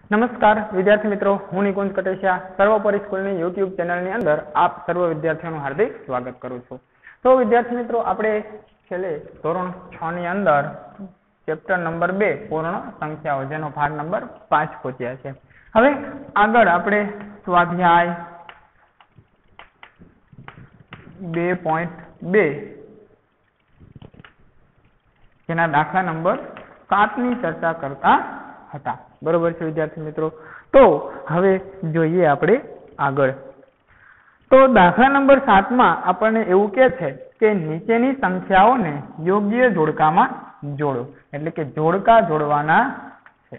નમસ્કાર વિદ્યાર્થી મિત્રો, હું નિકુંજ કટેશિયા સર્વોપરી સ્કૂલની યુટ્યુબ ચેનલની અંદર આપ સર્વ વિદ્યાર્થીઓનું હાર્દિક સ્વાગત કરું છું. તો વિદ્યાર્થી મિત્રો, આપણે છેલ્લે ધોરણ 6 ની અંદર ચેપ્ટર નંબર 2 પૂર્ણ સંખ્યાઓ જેનો ભાગ નંબર 5 પહોંચ્યા છે. હવે આગળ આપણે સ્વાધ્યાય 2.2 જેના દાખલા નંબર 7 ની ચર્ચા કરતા હતા. બરોબર છે વિદ્યાર્થી મિત્રો. તો હવે જોઈએ આપણે આગળ. તો દાખલા નંબર 7 માં આપણને એવું કહે છે કે નીચેની સંખ્યાઓને યોગ્ય જોડકામાં જોડો, એટલે કે જોડકા જોડવાના છે.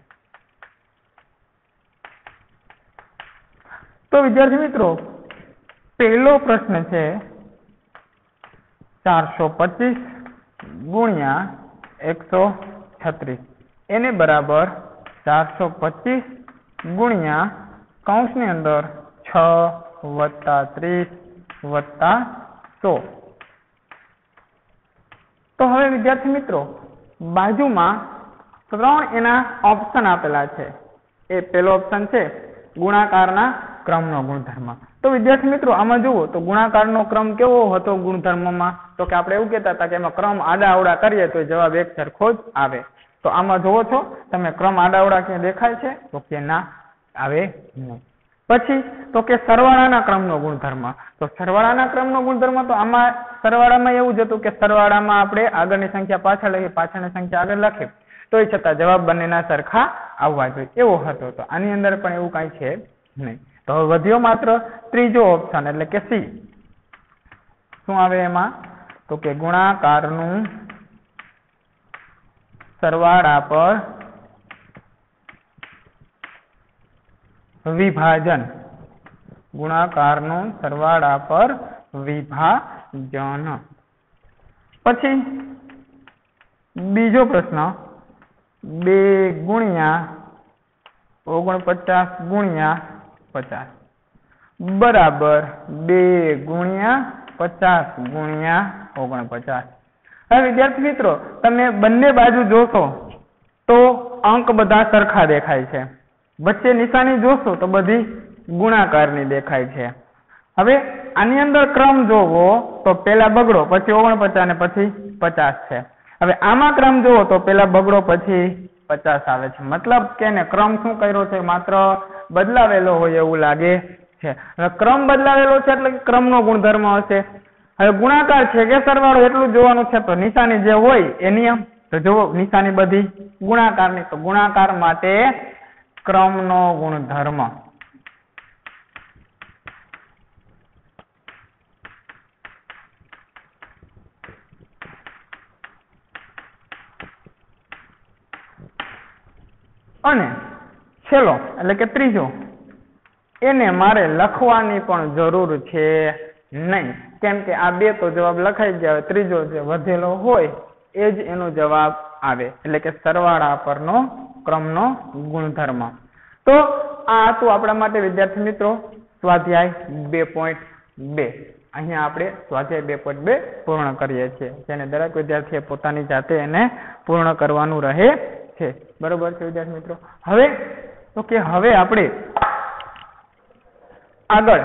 તો વિદ્યાર્થી મિત્રો, પહેલો પ્રશ્ન છે 425 ગુણ્યા 136 એને બરાબર 425 ગુણ્યા કૌંસની અંદર 6 વત્તા 30 વત્તા 100. તો હવે વિદ્યાર્થી મિત્રો, બાજુમાં 3 એના ઓપ્શન આપેલા છે. એ પહેલો ઓપ્શન છે ગુણાકારના ક્રમનો ગુણધર્મ. તો વિદ્યાર્થી મિત્રો, આમાં જુઓ તો ગુણાકારનો ક્રમ કેવો હતો ગુણધર્મમાં? તો કે આપણે એવું કહેતા હતા કે એમાં ક્રમ આડા અવડા કરીએ તો જવાબ એક સરખો જ આવે. તો આમાં જોવો છો તમે ક્રમ આડાવડા ક્યાં દેખાય છે? તો કે ના આવે નહીં. પછી તો કે સરવાળાના ક્રમનો ગુણધર્મ. તો સરવાળાના ક્રમનો ગુણધર્મ, તો આમાં સરવાળામાં એવું જ હતું કે સરવાળામાં આપણે આગળની સંખ્યા પાછળ લખી, પાછળની સંખ્યા આગળ લખી, તોય છતાં જવાબ બંનેના સરખા આવવા જોઈએ એવો હતો. તો આની અંદર પણ એવું કાંઈ છે નહીં. તો હવે વધ્યો માત્ર ત્રીજો ઓપ્શન, એટલે કે સી. શું આવે એમાં? તો કે ગુણાકારનું સરવાળા પર વિભાજન. ગુણાકારનું સરવાળા પર વિભાજન. પછી બીજો પ્રશ્ન 2 ગુણ્યા 49 ગુણ્યા 50 બરાબર 2 ગુણ્યા 50 ગુણ્યા 49. હવે વિદ્યાર્થી મિત્રો, તમે બંને બાજુ જોશો તો અંક બધા સરખા દેખાય છે. વચ્ચે નિશાની જોશો તો બધી ગુણાકારની દેખાય છે. હવે આની અંદર ક્રમ જોવો તો પેલા બગડો, પછી 49 અને પછી 50 છે. હવે આમાં ક્રમ જોવો તો પેલા બગડો પછી 50 આવે છે. મતલબ કે ને ક્રમ શું કર્યો છે? માત્ર બદલાવેલો હોય એવું લાગે છે. હવે ક્રમ બદલાવેલો છે એટલે કે ક્રમનો ગુણધર્મ હશે. હવે ગુણાકાર છે કે સરવાળો એટલું જોવાનું છે. તો નિશાની જે હોય એ નિયમ, તો જુઓ નિશાની બધી ગુણાકારની, તો ગુણાકાર માટે ક્રમનો ગુણધર્મ. અને છેલ્લો એટલે કે ત્રીજો, એને મારે લખવાની પણ જરૂર છે નહીં, કેમ કે આ બે તો જવાબ લખાઈ જાય. ત્રીજો જે વધેલો હોય એ જ એનો જવાબ આવે, એટલે કે સરવાળા પરનો ક્રમનો ગુણધર્મ. તો આ હતું આપણા માટે વિદ્યાર્થી મિત્રો સ્વાધ્યાય 2.2. અહીંયા આપણે સ્વાધ્યાય 2.2 પૂર્ણ કરીએ છીએ, જેને દરેક વિદ્યાર્થીએ પોતાની જાતે એને પૂર્ણ કરવાનું રહે છે. બરોબર છે વિદ્યાર્થી મિત્રો. હવે તો કે હવે આપણે આગળ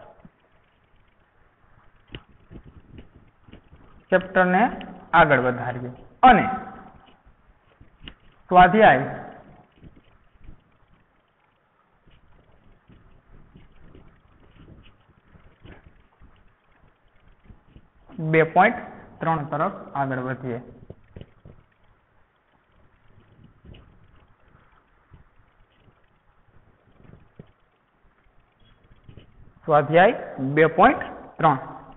ચેપ્ટરને આગળ વધારીએ અને સ્વાધ્યાય 2.3 તરફ આગળ વધીએ. સ્વાધ્યાય 2.3.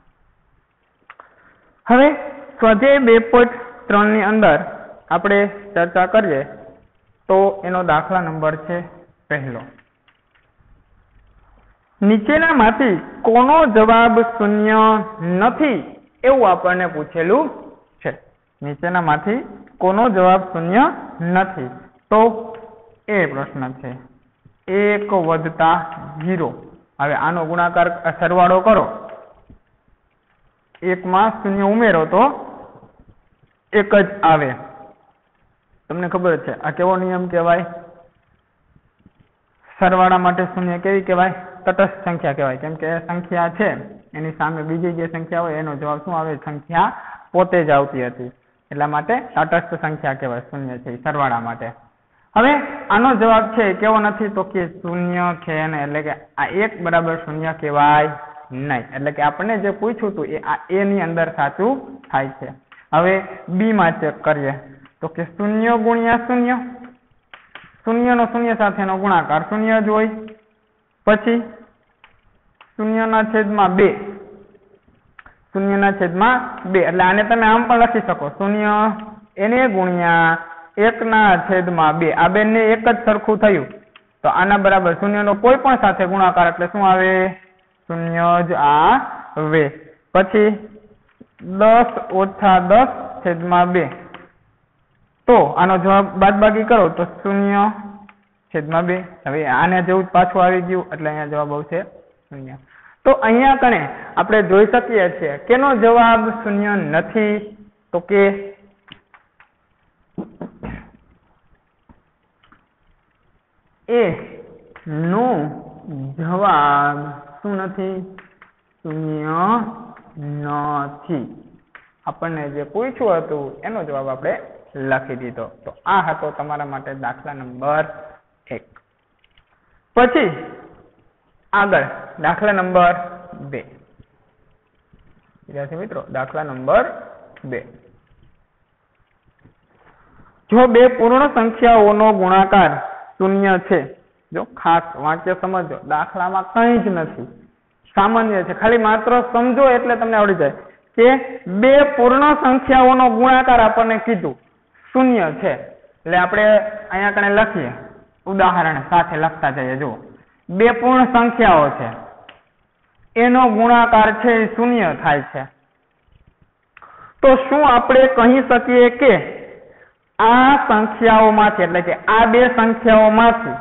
હવે સ્વાધ્યાય 2.3 ની અંદર આપણે ચર્ચા કરીએ તો એનો દાખલા નંબર છે પહેલો. નીચેનામાંથી કોનો જવાબ શૂન્ય નથી એવું આપણને પૂછેલું છે. નીચેનામાંથી કોનો જવાબ શૂન્ય નથી? તો એ પ્રશ્ન છે 1 વત્તા 0. હવે આનો ગુણાકાર સરવાળો કરો, 1 માં શૂન્ય ઉમેરો તો 1 જ આવે. તમને ખબર છે આ કેવો નિયમ કહેવાય? સરવાળા માટે શૂન્ય કેવી કહેવાય? તટસ્થ સંખ્યા કહેવાય. કેમ કે સંખ્યા છે એની સામે બીજી જે સંખ્યા હોય એનો જવાબ શું આવે? સંખ્યા પોતે જ આવતી હતી, એટલા માટે તટસ્થ સંખ્યા કહેવાય શૂન્ય છે સરવાળા માટે. હવે આનો જવાબ છે કેવો નથી? તો કે શૂન્ય છે ને, એટલે કે આ 1 બરાબર શૂન્ય કહેવાય નહીં. એટલે કે આપણને જે પૂછ્યું હતું એ આ a ની અંદર સાચું થાય છે. હવે b માં ચેક કરીએ તો કે શૂન્ય ગુણ્યા શૂન્ય, શૂન્યનો શૂન્ય સાથેનો ગુણાકાર શૂન્ય જ હોય. પછી શૂન્યના છેદમાં 2, શૂન્યના છેદમાં 2, એટલે આને તમે આમ પણ લખી શકો, શૂન્ય એને ગુણ્યા 1/2. આ બેને એક જ સરખું થયું તો આના બરાબર શૂન્યનો કોઈ પણ સાથે ગુણાકાર એટલે શું આવે? શૂન્ય જ આવે. પછી 10 ઓછા 10/2, તો આનો જવાબ બાદબાકી કરો તો 0/2. હવે આને જેવું જ પાછું આવી ગયું એટલે અહીંયા જવાબ આવશે 0. તો અહીંયા કણે આપણે જોઈ શકીએ છીએ કેનો જવાબ શૂન્ય નથી? તો કે એ નો જવાબ શું નથી? શૂન્ય નથી. આપણને જે પૂછ્યું હતું એનો જવાબ આપણે લખી દીધો. તો આ હતો તમારા માટે દાખલા નંબર 1. પછી આગળ દાખલા નંબર 2. વિદ્યાર્થી મિત્રો, દાખલા નંબર 2. જો બે પૂર્ણ સંખ્યાઓનો ગુણાકાર શૂન્ય છે, જો ખાસ વાક્ય સમજો, દાખલામાં કંઈ જ નથી, સામાન્ય છે, ખાલી માત્ર સમજો એટલે તમને આવડી જાય કે બે પૂર્ણ સંખ્યાઓનો ગુણાકાર આપણને કીધું શૂન્ય છે. એટલે આપણે અહીંયા કણે લખીએ, ઉદાહરણ સાથે લખતા જઈએ. જુઓ, બે પૂર્ણ સંખ્યાઓ છે, એનો ગુણાકાર છે એ શૂન્ય થાય છે. તો શું આપણે કહી શકીએ કે આ સંખ્યાઓમાંથી, એટલે કે આ બે સંખ્યાઓમાંથી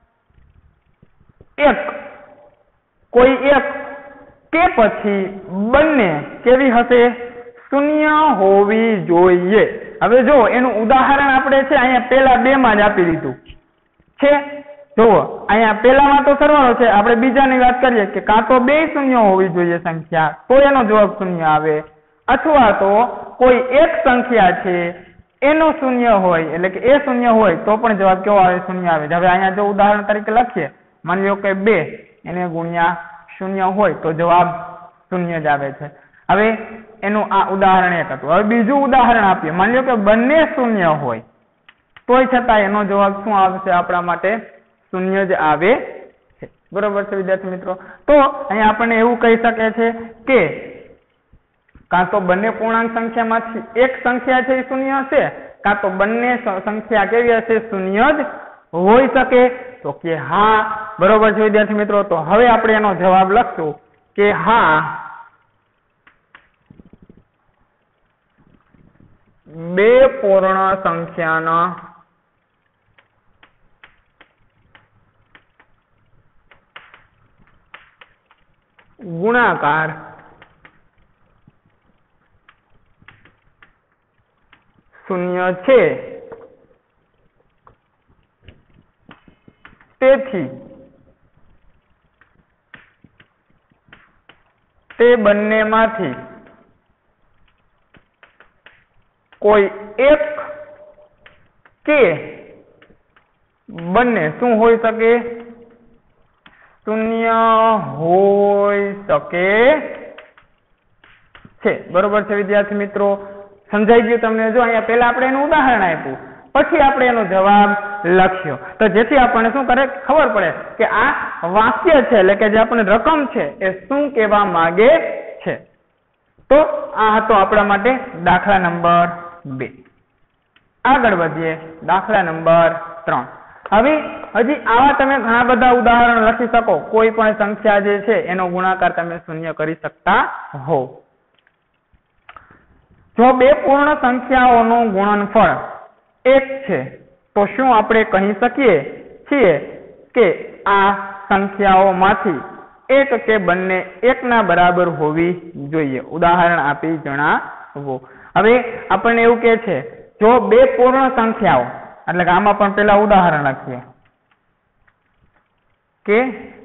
કોઈ એક કે પછી બંને કેવી હશે? શૂન્ય હોવી જોઈએ. હવે જો એનું ઉદાહરણ આપણે છે અહીંયા પેલા 2 માં જ આપી દીધું છે. જુઓ, અહીંયા પેલામાં તો સરવાળો છે, આપણે બીજાની વાત કરીએ કે કાં તો 2 શૂન્ય હોવી જોઈએ સંખ્યા તો એનો જવાબ શૂન્ય આવે, અથવા તો કોઈ એક સંખ્યા છે એનો શૂન્ય હોય, એટલે કે એ શૂન્ય હોય તો પણ જવાબ કેવો આવે? શૂન્ય આવે. હવે અહીંયા જો ઉદાહરણ તરીકે લખીએ, માની લો કે 2 એને ગુણ્યા શૂન્ય હોય તો જવાબ શૂન્ય જ આવે છે. હવે એનું આ ઉદાહરણ એક હતું. હવે બીજું ઉદાહરણ આપીએ, માની લો કે બંને શૂન્ય હોય તોય છતાં એનો જવાબ શું આવશે? આપણા માટે શૂન્ય જ આવે છે. બરોબર છે વિદ્યાર્થી મિત્રો? તો અહીંયા આપણને એવું કહી શકે છે કે કાં તો બંને પૂર્ણાંક સંખ્યામાંથી એક સંખ્યા છે એ શૂન્ય હશે, કાં તો બંને સંખ્યા કેવી હશે? શૂન્ય જ હોઈ શકે. તો કે હા, બરોબર છે વિદ્યાર્થી મિત્રો? તો હવે આપણે એનો જવાબ લખશું કે હા, બે પૂર્ણ સંખ્યાના ગુણાકાર શૂન્ય છે, તેથી તે બંનેમાંથી કોઈ એક કે બંને શું હોઈ શકે? શૂન્ય હોઈ શકે છે. બરોબર છે વિદ્યાર્થી મિત્રો? સમજાઈ ગયું તમને? જો અહીંયા પહેલા આપણે એનું ઉદાહરણ આપ્યું, પછી આપણે એનો જવાબ લખ્યો, તો જેથી આપણને શું કરે? ખબર પડે કે આ વાક્ય છે, એટલે કે જે આપણને રકમ છે એ શું કહેવા માંગે છે. તો આ હતો આપણા માટે દાખલા નંબર 2. આગળ વધીએ દાખલા નંબર 3. હવે હજી આવા તમે ઘણા બધા ઉદાહરણ લખી શકો. કોઈ પણ સંખ્યા જે છે એનો ગુણાકાર તમે શૂન્ય કરી શકતા હો. જો બે પૂર્ણ સંખ્યાઓનું ગુણનફળ 1 છે તો શું આપણે કહી શકીએ છીએ કે આ સંખ્યાઓમાંથી એક કે બંને 1 ના બરાબર હોવી જોઈએ? ઉદાહરણ આપી જણાવો. હવે આપણને એવું કહે છે, જો બે પૂર્ણ સંખ્યાઓ, એટલે કે આમાં પણ પેલા ઉદાહરણ લખીએ, કે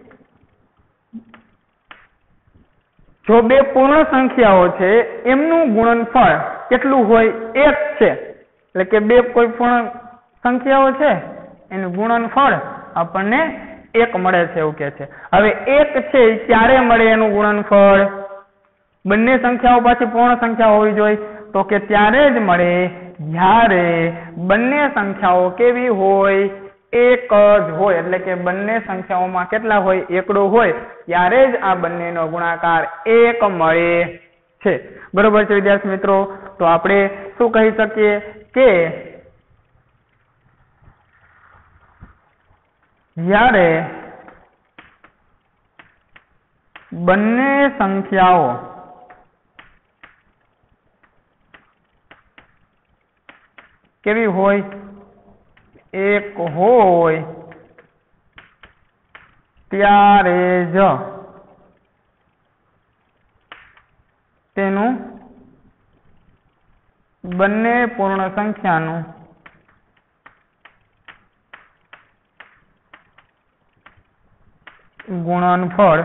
જો બે પૂર્ણ સંખ્યાઓ છે એમનું ગુણનફળ કેટલું હોય? 1 છે. એટલે કે બે કોઈ પૂર્ણ સંખ્યાઓ છે એનું ગુણનફળ આપણને 1 મળે છે એવું કે છે. હવે 1 છે ક્યારે મળે એનું ગુણનફળ? બંને સંખ્યાઓ પાછી પૂર્ણ સંખ્યા હોવી જોઈએ તો કે ત્યારે જ મળે જ્યારે બંને સંખ્યાઓ કેવી હોય? 1 જ હોય. એટલે કે બંને સંખ્યાઓમાં કેટલા હોય? 1 હોય ત્યારે જ આ બંનેનો ગુણાકાર 1 મળે છે. બરોબર છે વિદ્યાર્થી મિત્રો? તો આપણે શું કહી શકીએ કે જ્યારે બંને સંખ્યાઓ કેવી હોય? 1 હોય ત્યારે જ તેનું બંને પૂર્ણ સંખ્યાનું ગુણનફળ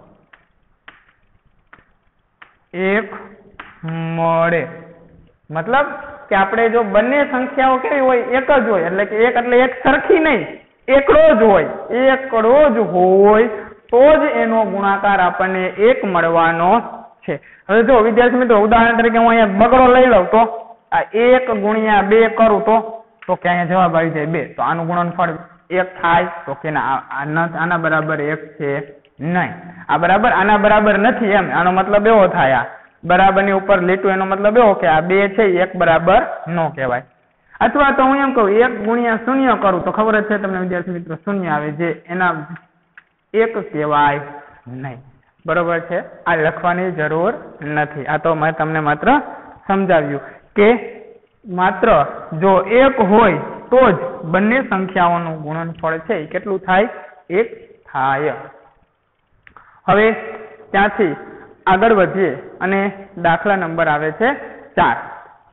1 મળે. મતલબ કે આપણે જો બંને સંખ્યાઓ કેવી હોય? 1 જ હોય. એટલે કે 1 એટલે એક સરખી નહીં, એકડો જ હોય. એકડો જ હોય તો જ એનો ગુણાકાર આપણને 1 મળવાનો છે. હવે જો વિદ્યાર્થી મિત્રો ઉદાહરણ તરીકે હું અહીંયા બગડો લઈ લઉં તો આ 1 ગુણ્યા 2 કરું તો કે અહીંયા જવાબ આવી જાય 2. તો આનું ગુણનફળ 1 થાય? તો કે આના બરાબર 1 છે નહીં. આ બરાબર આના બરાબર નથી એમ. આનો મતલબ એવો થાય આ બરાબરની ઉપર લીટું એનો મતલબ એવો કે આ 2 છે 1 બરાબર ન કહેવાય. અથવા તો હું એમ કહું 1 ગુણ્યા 0 કરું તો ખબર જ છે તમને વિદ્યાર્થી મિત્રો 0 આવે જે એના 1 કહેવાય નહીં. બરોબર છે? આ લખવાની જરૂર નથી. આ તો મેં તમને માત્ર સમજાવ્યું કે માત્ર જો 1 હોય તો જ બંને સંખ્યાઓનું ગુણનફળ છે એ કેટલું થાય? 1 થાય. હવે ત્યાંથી આગળ વધીએ અને દાખલા નંબર આવે છે 4.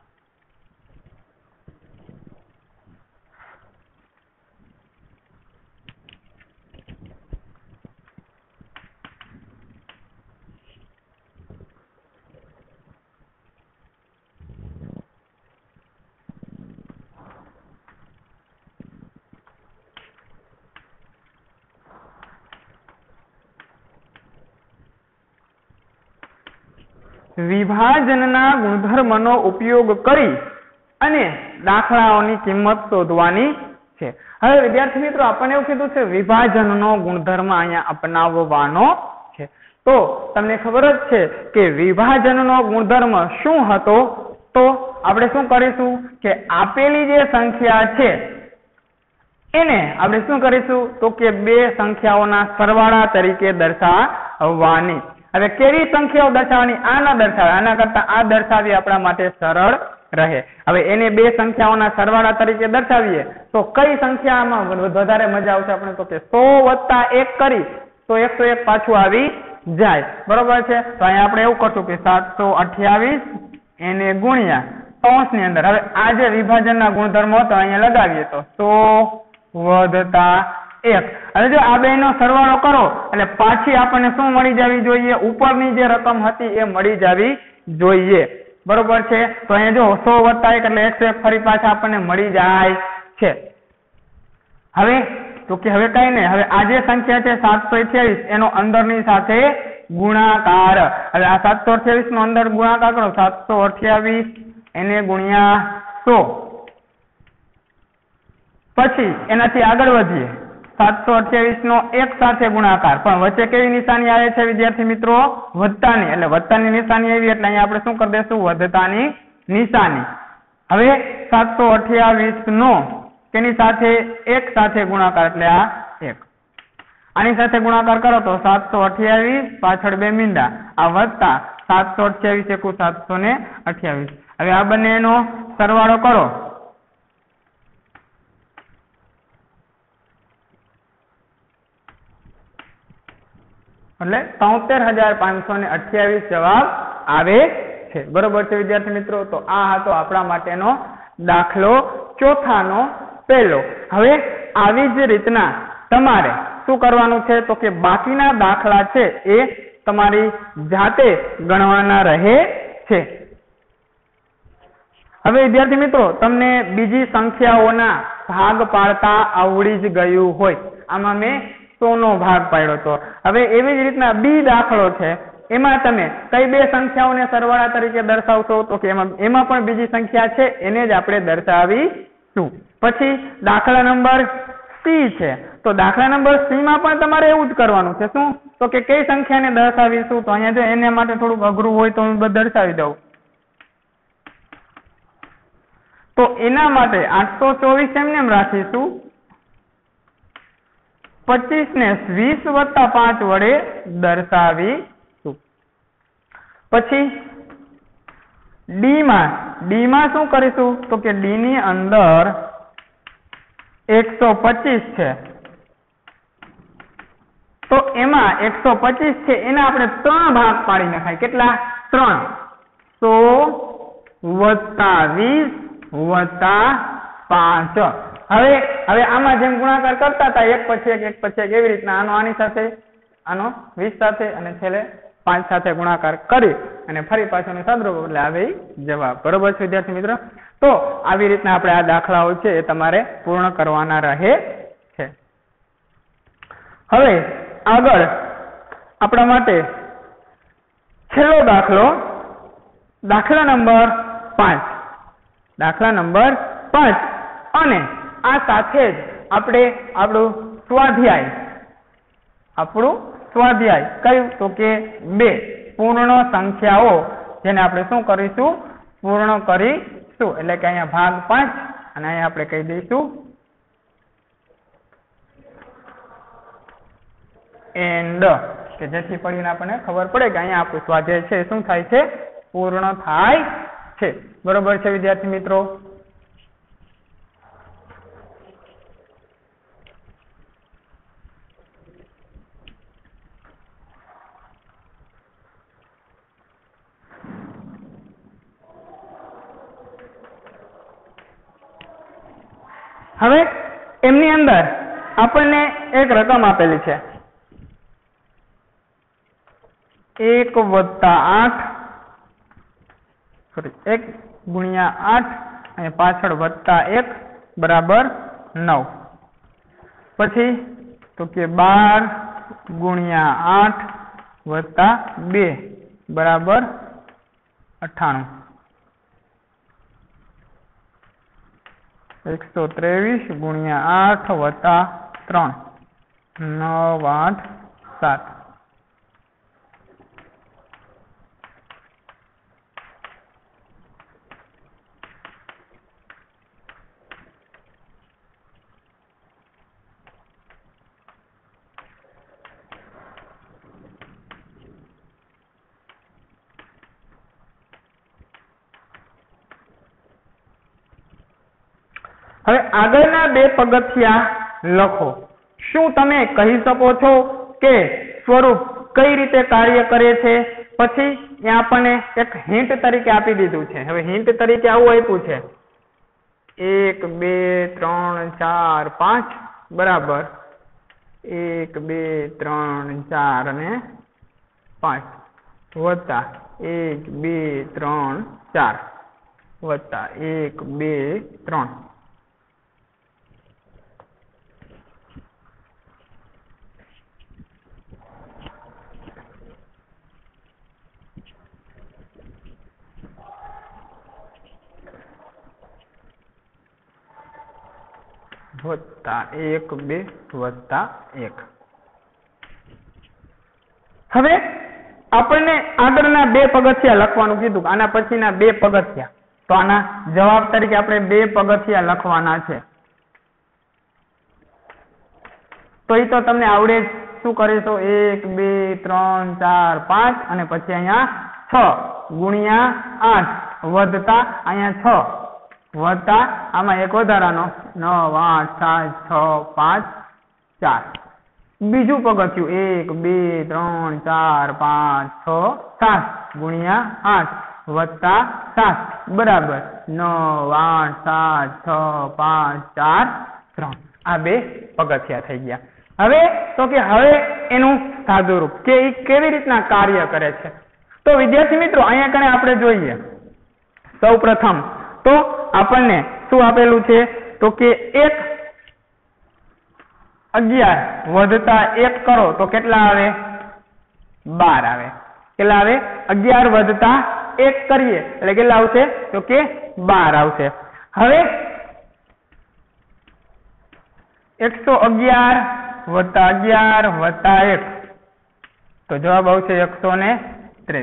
વિભાજનના ગુણધર્મનો ઉપયોગ કરી અને દાખલાઓની કિંમત શોધવાની છે. હવે વિદ્યાર્થી મિત્રો આપણને એવું કીધું છે વિભાજનનો ગુણધર્મ અહીંયા અપનાવવાનો છે. તો તમને ખબર જ છે કે વિભાજનનો ગુણધર્મ શું હતો? તો આપણે શું કરીશું કે આપેલી જે સંખ્યા છે એને આપણે શું કરીશું તો કે બે સંખ્યાઓના સરવાળા તરીકે દર્શાવવાની. હવે કેવી સંખ્યાઓ દર્શાવવાની? આ ના દર્શાવે, આના કરતા આ દર્શાવી આપણા માટે સરળ રહે. હવે એને બે સંખ્યાઓના સરવાળા તરીકે દર્શાવીએ તો કઈ સંખ્યામાં વધારે મજા આવશે આપણે? તો કે 100 + 1 કરી તો 101 પાછું આવી જાય. બરોબર છે? તો અહીંયા આપણે એવું કરશું કે 728 એને ગુણ્યા કૌંસની અંદર. હવે આ જે વિભાજનના ગુણધર્મો હતો અહીંયા લગાવીએ તો 100 + 1. હવે જો આ બેનો સરવાળો કરો એટલે પાછી આપણને શું મળી જવી જોઈએ? ઉપરની જે રકમ હતી એ મળી જવી જોઈએ. બરોબર છે? તો અહીંયા જો 100 + 1 એટલે 101 ફરી પાછા આપણને મળી જાય છે. હવે તો કે હવે કઈ નહીં, હવે આ જે સંખ્યા છે 728 એનો અંદરની સાથે ગુણાકાર. હવે આ 728 નો અંદર ગુણાકાર કરો 728 એને ગુણ્યા 100. પછી એનાથી આગળ વધીએ 728 નો એક સાથે ગુણાકાર, પણ વચ્ચે કેવી નિશાની આવે છે વિદ્યાર્થી મિત્રો? વધતાની. એટલે વધતાની નિશાની આવી એટલે અહીંયા આપણે શું કરી દઈશું? વધતાની નિશાની. હવે 728 નો તેની સાથે એક સાથે ગુણાકાર એટલે આ 1. આની સાથે ગુણાકાર કરો તો 728 પાછળ 2 મીંડા, આ વધતા 728 એકુ 728. હવે આ બંનેનો સરવાળો કરો એટલે 73,528 જવાબ આવે છે. બરોબર છે વિદ્યાર્થી મિત્રો? તો આ હતો આપણા માટેનો દાખલો ચોથાનો પહેલો. હવે આવી જ રીતના તમારે શું કરવાનું છે તો કે બાકીના દાખલા છે એ તમારી જાતે ગણવાના રહે છે. હવે વિદ્યાર્થી મિત્રો તમને બીજી સંખ્યાઓના ભાગ પાડતા આવડી જ ગયું હોય. આમાં મેં 100 નો ભાગ પાડ્યો હતો. હવે એવી જ રીતના બી દાખલો છે, એમાં તમે કઈ બે સંખ્યાઓને સરવાળા તરીકે દર્શાવશો તો કે એમાં પણ બીજી સંખ્યા છે એને જ આપણે દર્શાવીશું. પછી દાખલા નંબર સી છે, તો દાખલા નંબર સી માં પણ તમારે એવું જ કરવાનું છે. શું તો કે કઈ સંખ્યાને દર્શાવીશું, તો અહીંયા જો એને માટે થોડુંક અઘરું હોય તો હું દર્શાવી દઉં. તો એના માટે 824 એમને એમ રાખીશું, 25 ને 20 વત્તા 5 વડે દર્શાવીશું. પછી ડી માં શું કરીશું તો કે ડી ની અંદર 125 છે, તો એમાં 125 છે એના આપણે 3 ભાગ પાડી નખાય. કેટલા? 3. 100 વત્તા 20 વત્તા 5. હવે આમાં જેમ ગુણાકાર કરતા હતા એક પછી એક એવી રીતના આનો આની સાથે, આનો 20 સાથે અને છેલ્લે 5 સાથે ગુણાકાર કરી અને ફરી પાછોની સાદરૂપ એટલે આવે જવાબ. બરોબર છે વિદ્યાર્થી મિત્રો? તો આવી રીતના આપણે આ દાખલાઓ છે એ તમારે પૂર્ણ કરવાના રહે છે. હવે આગળ આપણા માટે છેલ્લો દાખલો, દાખલા નંબર 5. દાખલા નંબર 5 અને આ સાથે જ આપણે આપણું સ્વાધ્યાય કયું તો કે 2 પૂર્ણ સંખ્યાઓ, જેને આપણે શું કરીશું? પૂર્ણ કરીશું. એટલે કે અહીંયા ભાગ 5 અને અહીંયા આપણે કહી દઈશું એન્ડ, કે જેથી પડીને આપણને ખબર પડે કે અહીંયા આપણું સ્વાધ્યાય છે શું થાય છે? પૂર્ણ થાય છે. બરોબર છે વિદ્યાર્થી મિત્રો? હવે એમની અંદર આપણને એક રકમ આપેલી છે 1 વત્તા 8, સોરી 1 ગુણ્યા 8 અને પાછળ વત્તા 1 બરાબર 9. પછી તો કે 12 ગુણ્યા 8 વત્તા 2 બરાબર 98. 123 ગુણ્યા 8 વત્તા 3 9 8 7. હવે આગળના 2 પગથિયા લખો. શું તમે કહી શકો છો કે સ્વરૂપ કઈ રીતે કાર્ય કરે છે? પછી ત્યાં આપણને એક હિન્ટ તરીકે આપી દીધું છે. હવે હિન્ટ તરીકે આવું આપ્યું છે 1 2 3 4 5 બરાબર 1 2 3 4 અને 5 વત્તા 1 2 3 4 વત્તા 1 2 3. વત્તા 1 2 વત્તા 1. હવે આપણને આગળના 2 પગથિયા લખવાનું કીધું. આના પછીના 2 પગથિયા, તો આના જવાબ તરીકે આપણે 2 પગથિયા લખવાના છે. તો એ તો તમને આવડે જ. શું કરીશું? 1 2 3 4 5 અને પછી અહીંયા 6 ગુણ્યા 8 વત્તા અહીંયા 6 વત્તા આમાં એક વધારાનો 9 8 7 6 5 4. બીજું પગથિયું 1 2 3 4 5 6 7 ગુણ્યા 8 વત્તા 7 બરાબર 9 8 7 6 5 4 3. આ 2 પગથિયા થઈ ગયા. હવે તો કે હવે એનું સાદુરૂપ કે એ કેવી રીતના કાર્ય કરે છે. તો વિદ્યાર્થી મિત્રો અહીંયા કણે આપણે જોઈએ સૌ પ્રથમ તો આપણને શું આપેલું છે તો કે 11 વધતા 1 કરો તો કેટલા આવે 12 આવે. કેટલા આવે 11 વધતા 1 કરીએ એટલે કેટલા આવશે તો કે 12 આવશે. હવે 111 વત્તા 11 વત્તા 1 તો જવાબ આવશે 123.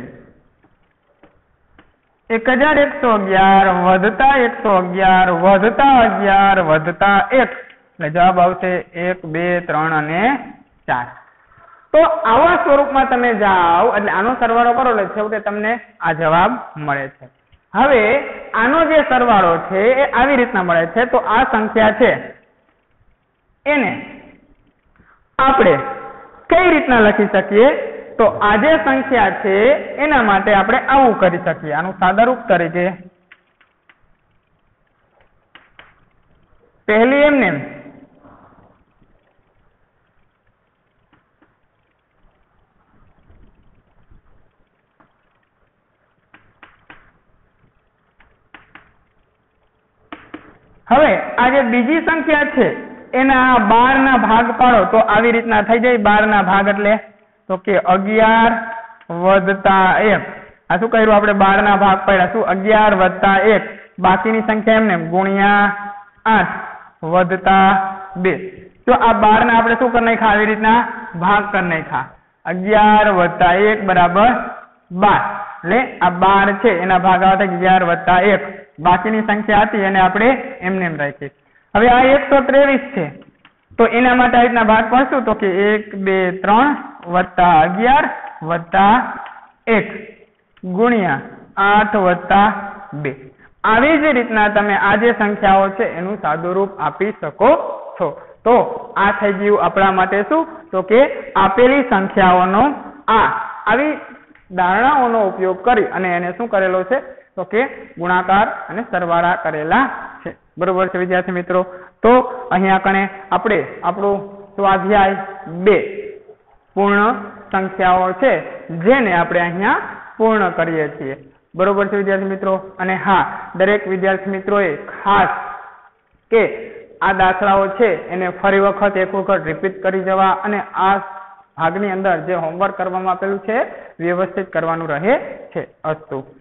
1111 વધતા 111 વધતા 11 વધતા 1 એટલે જવાબ આવશે 1 2 3 અને 4. તો આવા સ્વરૂપમાં તમે જાઓ એટલે આનો સરવાળો કરો એટલે છેવટે તમને આ જવાબ મળે છે. હવે આનો જે સરવાળો છે એ આવી રીતના મળે છે. તો આ સંખ્યા છે એને આપણે કઈ રીતના લખી શકીએ તો આ જે સંખ્યા છે એના માટે આપણે આવું કરી શકીએ. આનું સાદારૂપ તરીકે પહેલી એમને હવે આ જે બીજી સંખ્યા છે એના 12 ના ભાગ પાડો તો આવી રીતના થઈ જાય. 12 ના ભાગ એટલે તો કે 11 વધતા 1 આ શું કર્યું આપણે 12 ના ભાગ પાડ્યા શું 11 વધતા 1 બાકીની સંખ્યા એમને ગુણ્યા 8 વધતા 2 તો આ 12 ના આપણે શું કરી નાખ્યા આવી રીતના ભાગ કરી નાખ્યા 11 વધતા 1 બરાબર 12 એટલે આ 12 છે એના ભાગ આવે 11 વધતા 1 બાકીની સંખ્યા હતી એને આપણે એમને એમ રાખી. હવે આ 123 છે તો એના માટે આ રીતના ભાગ પાડશું તો કે 1 2 3 વત્તા 11 વત્તા 1 ગુણ્યા 8 વત્તા 2 આવી જ રીતના તમે આ જે સંખ્યાઓ છે એનું સાદુરૂપ આપી શકો છો. તો આ થઈ ગયું આપણા માટે શું તો કે આપેલી સંખ્યાઓનો આવી ધારણાઓનો ઉપયોગ કરી અને એને શું કરેલો છે તો કે ગુણાકાર અને સરવાળા કરેલા છે. બરોબર છે વિદ્યાર્થી મિત્રો. તો અહીંયા કણે આપણે આપણું સ્વાધ્યાય 2 પૂર્ણ સંખ્યાઓ છે જેને આપણે અહીંયા પૂર્ણ કરીએ છીએ. બરોબર છે વિદ્યાર્થી મિત્રો. અને હા દરેક વિદ્યાર્થી મિત્રોએ ખાસ કે આ દાખલાઓ છે એને ફરી વખત એક વખત રિપીટ કરી જવા અને આ ભાગની અંદર જે હોમવર્ક કરવામાં આપેલું છે વ્યવસ્થિત કરવાનું રહે છે. અસ્તુ.